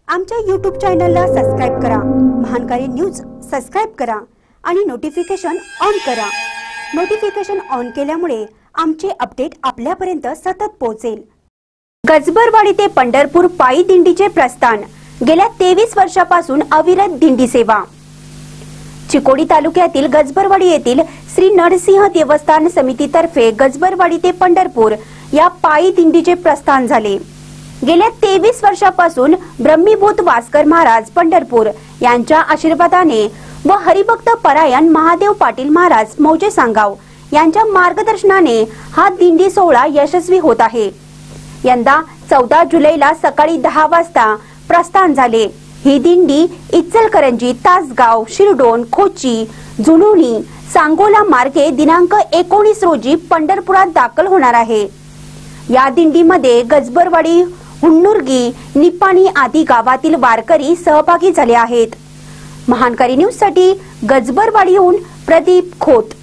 आमच्या YouTube चॅनलला subscribe करा, महानकारी न्यूज सबस्क्राइब करा आणि नोटिफिकेशन ऑन करा। नोटिफिकेशन ऑन केल्यामुळे आमचे अपडेट आपल्यापर्यंत सतत पोहोचेल। गजबरवाडी ते पंढरपूर पायी दिंडीचे प्रस्थान। गेल्या 23 वर्षापासून अविरत दिंडी सेवा। चिकोडी तालुक्यातील गजबरवाडी येथील श्री नरसिंह देवस्थान समितीतर्फे गजबरवाडी ते पंढरपूर या पायी दिंडीचे प्रस्थान झाले। गेल्या 23 वर्षापासून ब्रह्मीभूत वास्कर महाराज पंढरपूर यांच्या आशीर्वादाने व हरिभक्त परायण महादेव पाटील महाराज मौजे सांगाव यांच्या मार्गदर्शनाने हा दिंडी सोहळा यशस्वी होत आहे। यंदा 14 जुलैला सकाळी 10 वाजता प्रस्थान झाले। ही दिंडी इचलकरंजी, तासगाव, शिरडोन, कोची, जुनोनी, सांगोला मार्गे दिनांक 19 रोजी पंढरपुरात दाखल होणार आहे। या दिंडीमध्ये गजबरवाडी, हुन्नुर्गी, निपाणी आदी गावातील वारकरी सहभागी झाले आहेत। महानकारी न्यूज साठी गजबरवाडीहून प्रदीप खोत।